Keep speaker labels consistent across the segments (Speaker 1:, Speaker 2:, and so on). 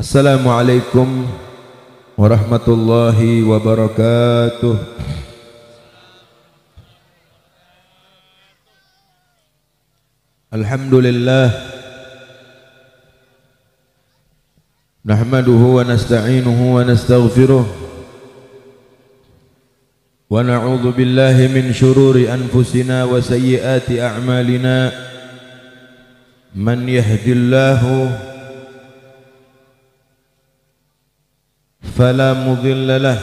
Speaker 1: Assalamualaikum warahmatullahi wabarakatuh. Alhamdulillah nahmaduhu wa nasta'inuhu wa nastaghfiruh wa na'udzu billahi min syururi anfusina wa sayyiati a'malina. Man yahdihillahu فلا مضل له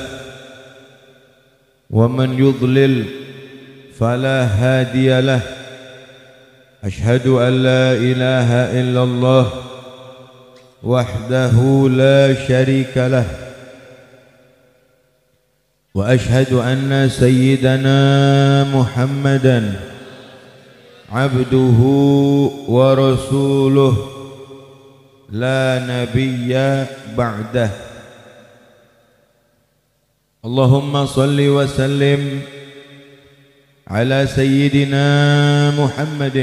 Speaker 1: ومن يضلل فلا هادي له. أشهد أن لا إله إلا الله وحده لا شريك له وأشهد أن سيدنا محمدا عبده ورسوله لا نبي بعده. اللهم صل وسلم على سيدنا محمد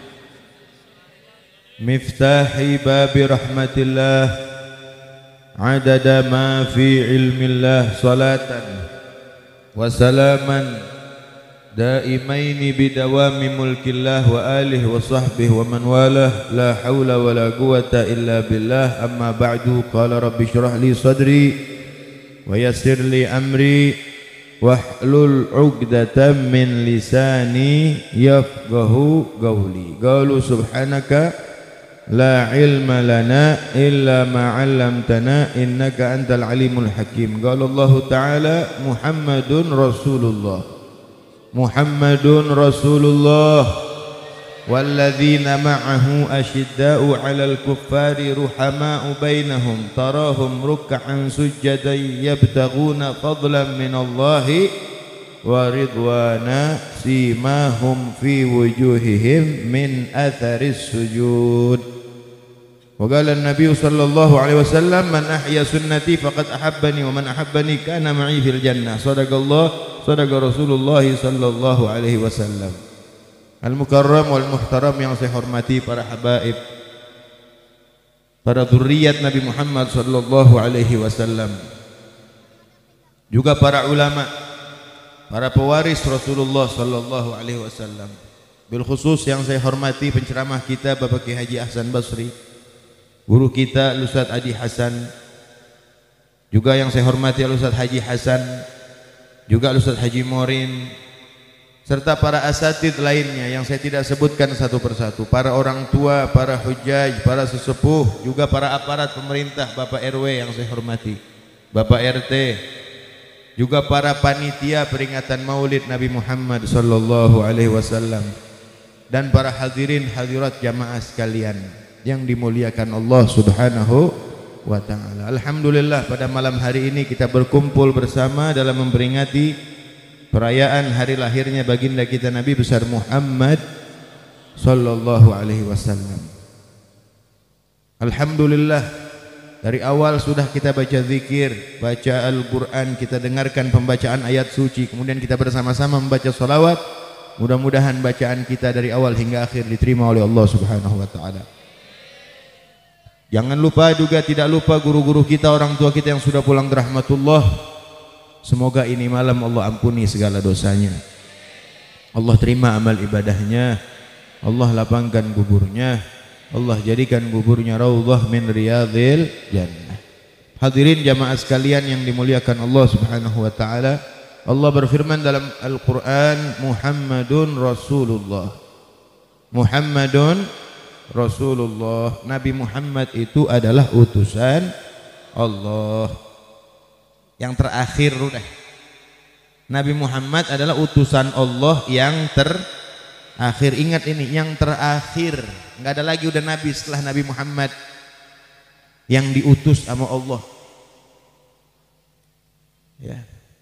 Speaker 1: مفتاح باب رحمة الله عدد ما في علم الله صلاة وسلاما دائمين بدوام ملك الله وآله وصحبه ومن والاه لا حول ولا قوة إلا بالله. أما بعد قال رب اشرح لي صدري ويسر لي أمري واحلل عقدة من لساني يفقه قولي. قالوا سبحانك لا علم لنا إلا ما علمتنا إنك أنت العليم الحكيم. قال الله تعالى محمد رسول الله محمد رسول الله والذين معه أشداء على الكفار رحماء بينهم تراهم ركعا سجدا يبتغون فضلا من الله ورضوانا سيماهم في وجوههم من أثر السجود. وقال النبي صلى الله عليه وسلم من أحيا سنتي فقد أحبني ومن أحبني كان معي في الجنة. صدق الله صدق رسول الله صلى الله عليه وسلم. Al-Mukarram wal Muhtaram yang saya hormati, para habaib, para dzurriyyat Nabi Muhammad sallallahu alaihi wasallam, juga para ulama, para pewaris Rasulullah sallallahu alaihi wasallam. Bil khusus yang saya hormati penceramah kita Bapak Kiai Haji Ahsan Basri, guru kita Ustaz Adi Hasan, juga yang saya hormati Ustaz Haji Hasan, juga Ustaz Haji Morin, serta para asatid lainnya yang saya tidak sebutkan satu persatu, para orang tua, para hujjaj, para sesepuh, juga para aparat pemerintah, Bapak RW yang saya hormati, Bapak RT, juga para panitia peringatan Maulid Nabi Muhammad sallallahu alaihi wasallam, dan para hadirin hadirat jamaah sekalian yang dimuliakan Allah Subhanahu wa taala. Alhamdulillah pada malam hari ini kita berkumpul bersama dalam memperingati perayaan hari lahirnya baginda kita Nabi besar Muhammad sallallahu alaihi wasallam. Alhamdulillah dari awal sudah kita baca zikir, baca Al-Qur'an, kita dengarkan pembacaan ayat suci, kemudian kita bersama-sama membaca salawat. Mudah-mudahan bacaan kita dari awal hingga akhir diterima oleh Allah Subhanahu wa taala. Jangan lupa juga, tidak lupa guru-guru kita, orang tua kita yang sudah pulang rahmatullah. Semoga ini malam Allah ampuni segala dosanya, Allah terima amal ibadahnya, Allah lapangkan kuburnya, Allah jadikan kuburnya raudhah min riyadhil jannah. Hadirin jamaah sekalian yang dimuliakan Allah Subhanahu wa taala, Allah berfirman dalam Al-Qur'an, Muhammadun Rasulullah. Muhammadun Rasulullah. Nabi Muhammad itu adalah utusan Allah. Yang terakhir udah. Nabi Muhammad adalah utusan Allah yang terakhir. Ingat ini, yang terakhir. Enggak ada lagi udah nabi setelah Nabi Muhammad yang diutus sama Allah. Ya.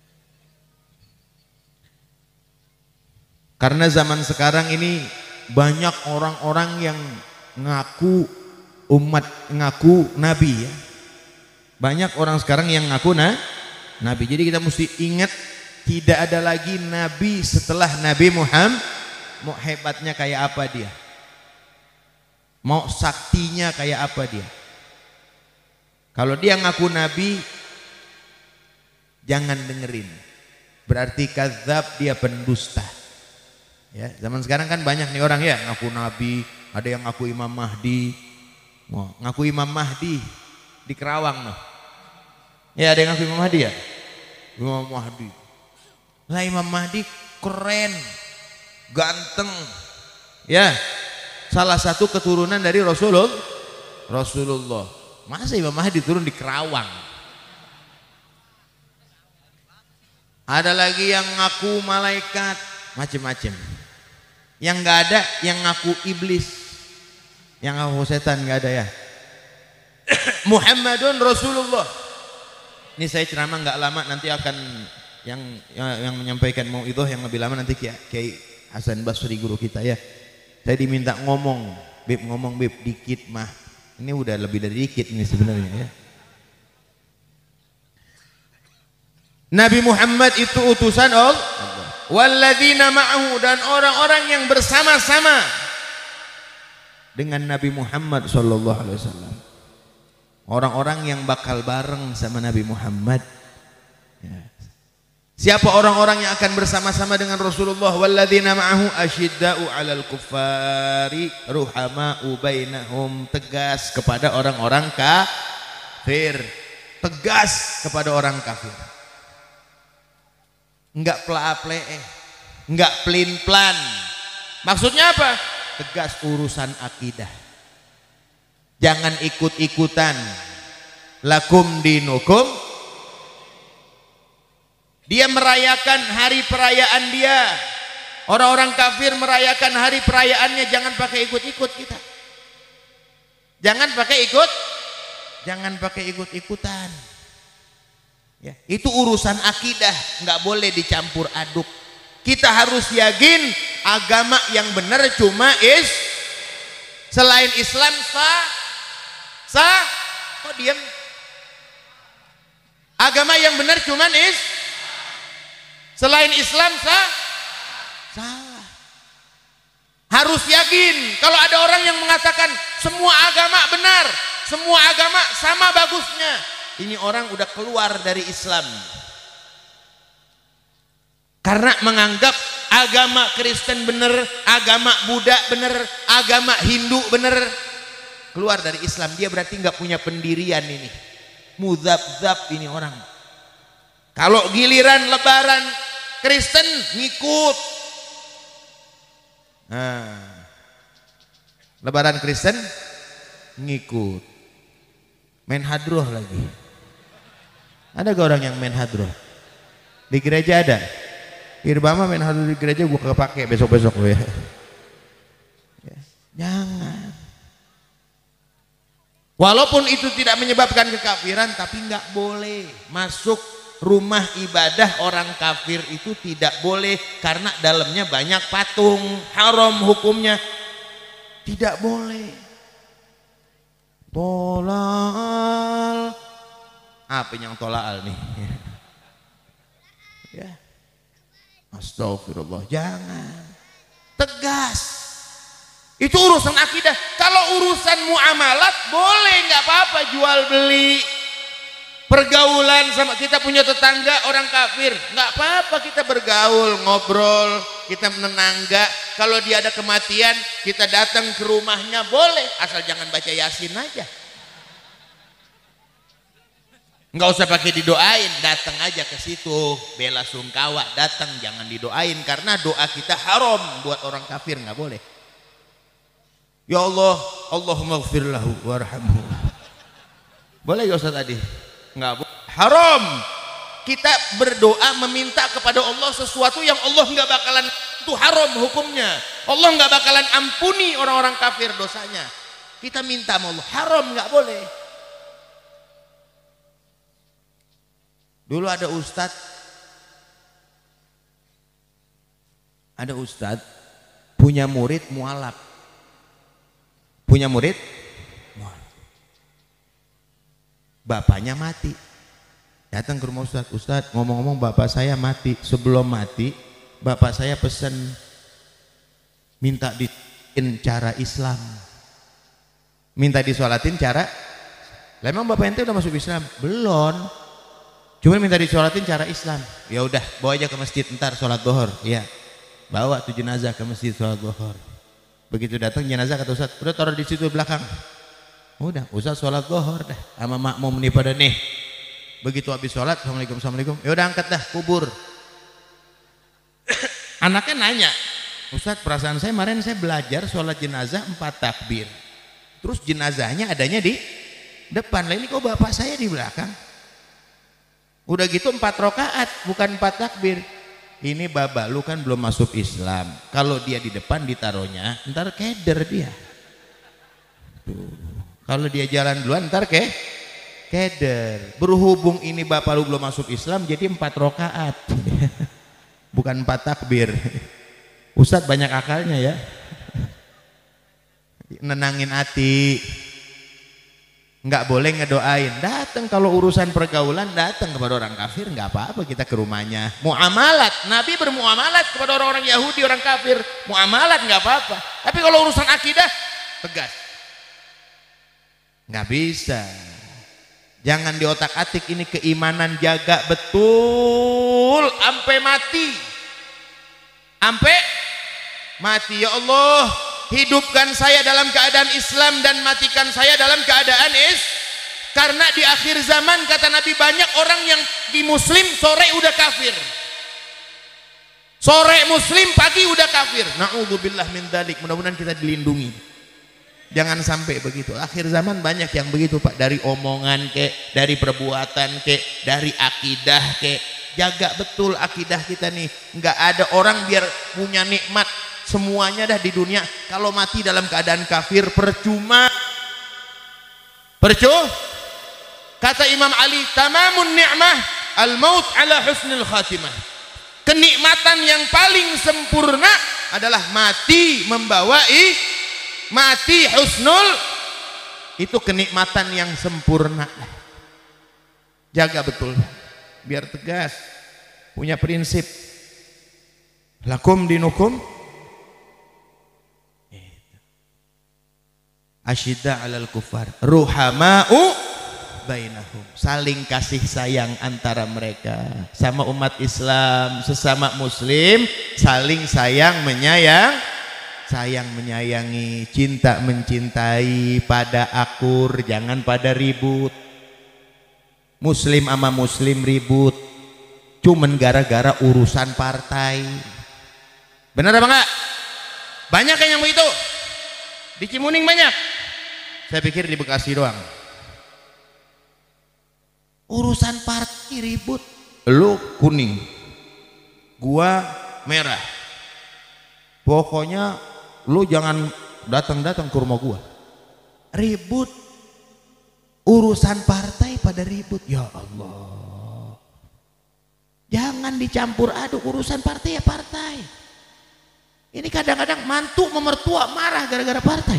Speaker 1: Karena zaman sekarang ini banyak orang-orang yang ngaku umat, ngaku nabi ya. Banyak orang sekarang yang ngaku nabi. Jadi kita mesti ingat, tidak ada lagi nabi setelah Nabi Muhammad. Mau hebatnya kayak apa dia, mau saktinya kayak apa dia. Kalau dia ngaku nabi, jangan dengerin. Berarti kadzab, dia pendusta. Ya, zaman sekarang kan banyak nih orang ya ngaku nabi, ada yang ngaku Imam Mahdi. Wah, ngaku Imam Mahdi di Kerawang noh. Ya, ada yang ngaku Imam Mahdi ya? Imam Mahdi. Lah Imam Mahdi keren, ganteng. Ya. Salah satu keturunan dari Rasulullah. Masa Imam Mahdi turun di Kerawang? Ada lagi yang ngaku malaikat, macem-macem. Yang nggak ada yang ngaku iblis, yang ngaku setan nggak ada ya. Muhammadun Rasulullah. Ini saya ceramah nggak lama, nanti akan yang menyampaikan mauidhah yang lebih lama nanti Kiai Hasan Basri guru kita ya. Saya diminta ngomong Bib dikit mah. Ini udah lebih dari dikit ini sebenarnya ya. Nabi Muhammad itu utusan Allah. Walladzina ma'ahu, dan orang-orang yang bersama-sama dengan Nabi Muhammad sallallahu alaihi wasallam. Orang-orang yang bakal bareng sama Nabi Muhammad. Ya. Siapa orang-orang yang akan bersama-sama dengan Rasulullah? Walladzina ma'ahu asyidda'u 'alal kuffari ruhama'u bainahum, tegas kepada orang-orang kafir. Tegas kepada orang kafir. Enggak plaa-plee, enggak pelin-pelan. Maksudnya apa? Tegas urusan akidah. Jangan ikut-ikutan. Lakum dinukum. Dia merayakan hari perayaan dia. Orang-orang kafir merayakan hari perayaannya, jangan pakai ikut-ikut kita. Jangan pakai ikut-ikutan. Ya, itu urusan akidah, nggak boleh dicampur aduk. Kita harus yakin agama yang benar cuma selain Islam kok diam? Agama yang benar cuma selain Islam salah. Harus yakin. Kalau ada orang yang mengatakan semua agama benar, semua agama sama bagusnya, ini orang udah keluar dari Islam. Karena menganggap agama Kristen benar, agama Buddha benar, agama Hindu benar, keluar dari Islam. Dia berarti nggak punya pendirian ini. Mudzab-zab ini orang. Kalau giliran lebaran Kristen ngikut. Nah, lebaran Kristen ngikut. Main hadroh lagi. Ada gak orang yang main hadroh? Di gereja ada. Irbama main hadroh di gereja gua kepake besok-besok ya. Jangan. Walaupun itu tidak menyebabkan kekafiran, tapi nggak boleh masuk rumah ibadah orang kafir, itu tidak boleh karena dalamnya banyak patung, haram hukumnya. Tidak boleh. Tolal. Apa yang tolal nih? Ya. Astagfirullah, jangan. Tegas. Itu urusan akidah. Kalau urusan muamalat boleh, nggak apa-apa, jual beli. Pergaulan sama kita punya tetangga orang kafir, nggak apa-apa kita bergaul, ngobrol, kita menenangga. Kalau dia ada kematian, kita datang ke rumahnya boleh, asal jangan baca Yasin aja. Nggak usah pakai didoain, datang aja ke situ, bela sungkawa, datang, jangan didoain karena doa kita haram buat orang kafir, nggak boleh. Ya Allah, Allahumma ighfir lahu warhamhu. Boleh gak Ustaz tadi? Enggak boleh. Haram. Kita berdoa meminta kepada Allah sesuatu yang Allah enggak bakalan, itu haram hukumnya. Allah enggak bakalan ampuni orang-orang kafir dosanya. Kita minta sama Allah, haram, enggak boleh. Dulu ada ustadz punya murid mualaf. Punya murid, bapaknya mati. Datang ke rumah Ustadz, Ustadz ngomong-ngomong bapak saya mati. Sebelum mati, bapak saya pesan minta ditin cara Islam, minta disolatin cara Lah emang bapak ente udah masuk Islam? Belum. Cuma minta disolatin cara Islam. Ya udah, bawa aja ke masjid ntar sholat zuhur. Iya. Bawa tuh jenazah ke masjid sholat zuhur. Begitu datang jenazah kata Ustaz, udah taruh di situ belakang. Udah, Ustaz sholat zuhur dah. Sama makmum nih pada nih. Begitu habis sholat, assalamualaikum, assalamualaikum. Ya udah angkat dah, kubur. Anaknya nanya, Ustaz perasaan saya kemarin saya belajar sholat jenazah 4 takbir. Terus jenazahnya adanya di depan, lah ini kok bapak saya di belakang. Udah gitu 4 rakaat bukan 4 takbir. Ini bapak lu kan belum masuk Islam. Kalau dia di depan ditaruhnya ntar keder dia. Kalau dia jalan duluan ntar keder. Berhubung ini bapak lu belum masuk Islam jadi 4 rakaat. Bukan 4 takbir. Ustadz banyak akalnya ya. Nenangin hati. Nggak boleh ngedoain, datang kalau urusan pergaulan datang kepada orang kafir nggak apa-apa, kita ke rumahnya muamalat. Nabi bermuamalat kepada orang-orang Yahudi, orang kafir, muamalat nggak apa-apa. Tapi kalau urusan akidah tegas, nggak bisa. Jangan diotak-atik, ini keimanan jaga betul sampai mati, sampai mati. Ya Allah, hidupkan saya dalam keadaan Islam dan matikan saya dalam keadaan karena di akhir zaman kata Nabi banyak orang yang di muslim sore udah kafir, sore muslim pagi udah kafir. Na'udzubillah min dzalik. Mudah-mudahan kita dilindungi, jangan sampai begitu. Akhir zaman banyak yang begitu Pak, dari omongan dari perbuatan dari akidah jaga betul akidah kita nih. Nggak ada orang biar punya nikmat semuanya dah di dunia, kalau mati dalam keadaan kafir percuma. Kata Imam Ali, tamamun ni'mah al-maut ala husnil khatimah. Kenikmatan yang paling sempurna adalah mati mati husnul, itu kenikmatan yang sempurna. Jaga betul biar tegas, punya prinsip. Lakum dinukum asyidda 'alal kufar ruhama'u bainahum, saling kasih sayang antara mereka. Sama umat Islam, sesama muslim saling sayang menyayangi, cinta mencintai, pada akur, jangan pada ribut. Muslim sama muslim ribut cuman gara-gara urusan partai. Benar apa enggak? Banyak yang begitu. Di Cimuning banyak. Saya pikir di Bekasi doang. Urusan partai ribut. Lu kuning, gua merah. Pokoknya lu jangan datang-datang ke rumah gua. Ribut. Urusan partai pada ribut. Ya Allah. Jangan dicampur aduk urusan partai ya partai. Ini kadang-kadang mantu memertua marah gara-gara partai.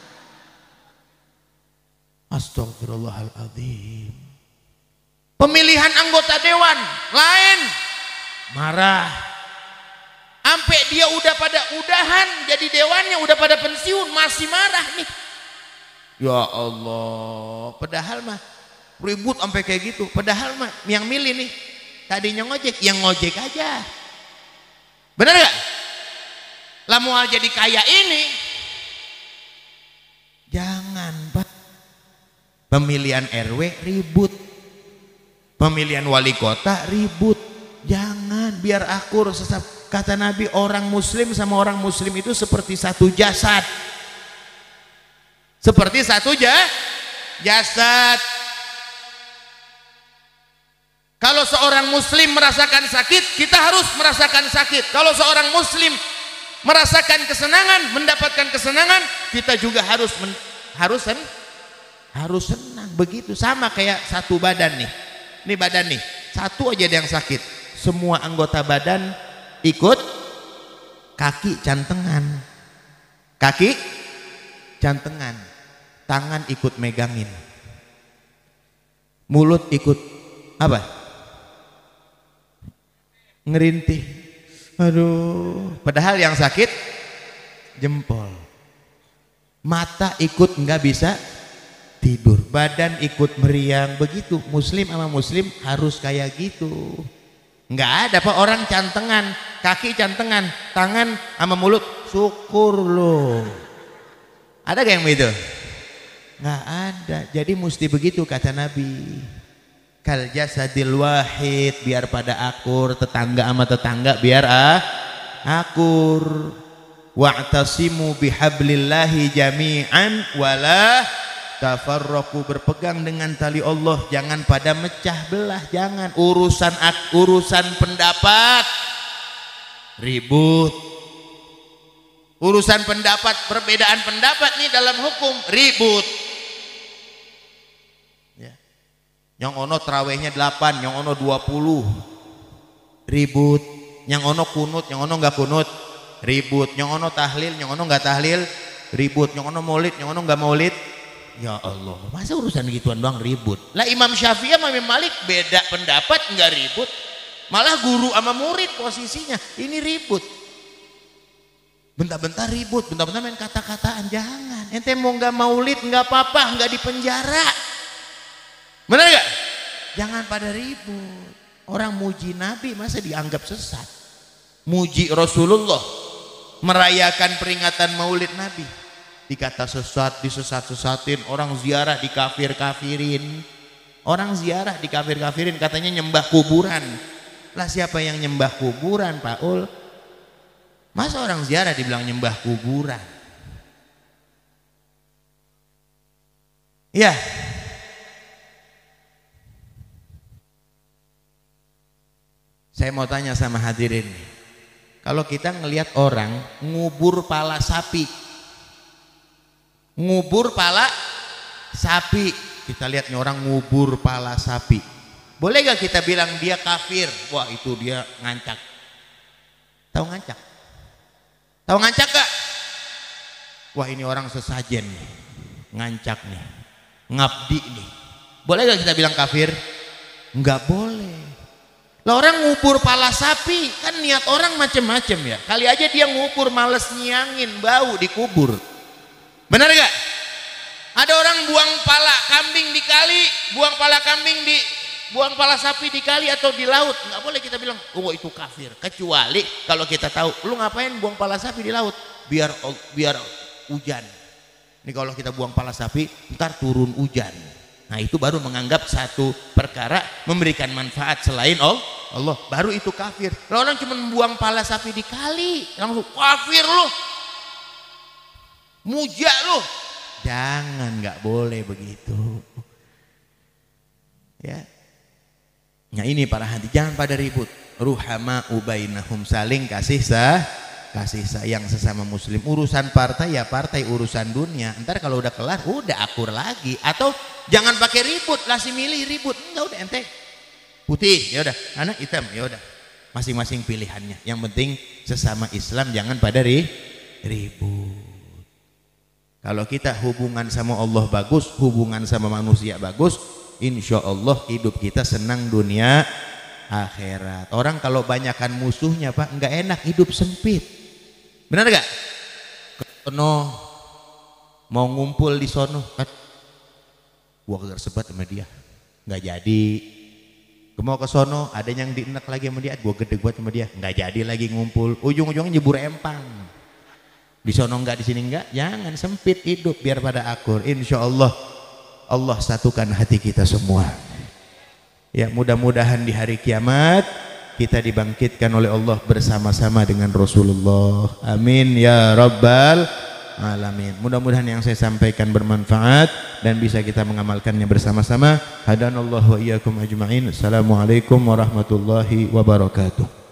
Speaker 1: Astagfirullahaladzim. Pemilihan anggota dewan lain marah. Sampai dia udah pada udahan jadi dewannya, udah pada pensiun masih marah nih. Ya Allah. Padahal mah ribut sampai kayak gitu. Padahal mah yang milih nih tadinya ngojek, yang ngojek aja. Benar gak? Lah mau jadi kaya ini jangan Pak. Pemilihan RW ribut, pemilihan wali kota ribut, jangan, biar akur. Kata Nabi, orang muslim sama orang muslim itu seperti satu jasad, seperti satu jasad. Kalau seorang muslim merasakan sakit, kita harus merasakan sakit. Kalau seorang muslim merasakan kesenangan, mendapatkan kesenangan, kita juga harus senang. Begitu, sama kayak satu badan nih. Ini badan nih, satu aja ada yang sakit, semua anggota badan ikut. Kaki cantengan, tangan ikut megangin, mulut ikut apa? Ngerintih. Aduh, padahal yang sakit jempol. Mata ikut nggak bisa tidur, badan ikut meriang. Begitu muslim sama muslim harus kayak gitu. Nggak ada Pak orang cantengan, kaki cantengan, tangan sama mulut syukur loh. Ada gak yang begitu? Nggak ada. Jadi mesti begitu kata Nabi. Kal jasadil wahid, biar pada akur. Tetangga sama tetangga biar akur. Wa'tasimu bihablillahi jami'an wala tafarraqu, berpegang dengan tali Allah, jangan pada mecah belah, jangan urusan pendapat ribut. Urusan pendapat, perbedaan pendapat nih dalam hukum ribut. Ya. Yang ono terawihnya 8, yang ono 20. Ribut. Yang ono kunut, yang ono enggak kunut, ribut. Yang ono tahlil, yang ono enggak tahlil, ribut. Yang ono maulid, yang ono enggak maulid. Ya Allah, masa urusan gituan doang ribut? Lah Imam Syafi'i sama Imam Malik beda pendapat enggak ribut. Malah guru sama murid posisinya ini ribut. Bentar-bentar ribut, bentar-bentar main kata-kataan, jangan. Ente mau enggak maulid enggak apa-apa, enggak dipenjara. Benar enggak? Jangan pada ribut. Orang muji Nabi masa dianggap sesat? Muji Rasulullah, merayakan peringatan maulid Nabi, dikata sesat, disesat-sesatin. Orang ziarah dikafir-kafirin. Orang ziarah dikafir-kafirin, katanya nyembah kuburan. Lah siapa yang nyembah kuburan Pak Ul? Masa orang ziarah dibilang nyembah kuburan? Ya. Saya mau tanya sama hadirin, kalau kita ngelihat orang ngubur pala sapi, kita lihat nih orang ngubur pala sapi, boleh gak kita bilang dia kafir? Wah itu dia ngancak. Tahu ngancak? Tahu ngancak gak? Wah ini orang sesajen nih, ngancak nih, ngabdi nih. Boleh gak kita bilang kafir? Enggak boleh. Lah orang ngubur pala sapi kan niat orang macem-macem ya. Kali aja dia ngubur males nyiangin, bau dikubur. Benar gak? Ada orang buang pala kambing di kali, buang pala sapi di kali atau di laut. Nggak boleh kita bilang, oh itu kafir. Kecuali kalau kita tahu, lu ngapain buang pala sapi di laut? Biar hujan. Ini kalau kita buang pala sapi, ntar turun hujan. Nah itu baru menganggap satu perkara memberikan manfaat selain Allah, baru itu kafir. Kalau orang cuma buang pala sapi di kali, langsung kafir loh, muja loh. Jangan, nggak boleh begitu. Ya. Nah ini para hadirin, jangan pada ribut. Ruhama ubainahum, saling kasih sayang sesama muslim. Urusan partai ya partai, urusan dunia. Ntar kalau udah kelar, udah akur lagi. Atau jangan pakai ribut, lah si milih ribut. Enggak, udah ente putih, ya udah, anak hitam, ya udah. Masing-masing pilihannya. Yang penting sesama Islam jangan pada ribut. Kalau kita hubungan sama Allah bagus, hubungan sama manusia bagus, insya Allah hidup kita senang dunia akhirat. Orang kalau banyakkan musuhnya Pak, nggak enak, hidup sempit. Benar gak? Sono mau ngumpul di sono kan, gua kagak sebat sama dia, nggak jadi. Mau ke sono ada yang dienak lagi sama dia, gua gede buat sama dia, nggak jadi lagi ngumpul. Ujung-ujungnya nyebur empang. Di sono enggak, di sini enggak. Jangan, sempit hidup biar pada akur. Insya Allah Allah satukan hati kita semua. Ya mudah-mudahan di hari kiamat kita dibangkitkan oleh Allah bersama-sama dengan Rasulullah. Amin ya rabbal alamin. Mudah-mudahan yang saya sampaikan bermanfaat dan bisa kita mengamalkannya bersama-sama. Hadanallahu wa iyyakum ajma'in. Assalamualaikum warahmatullahi wabarakatuh.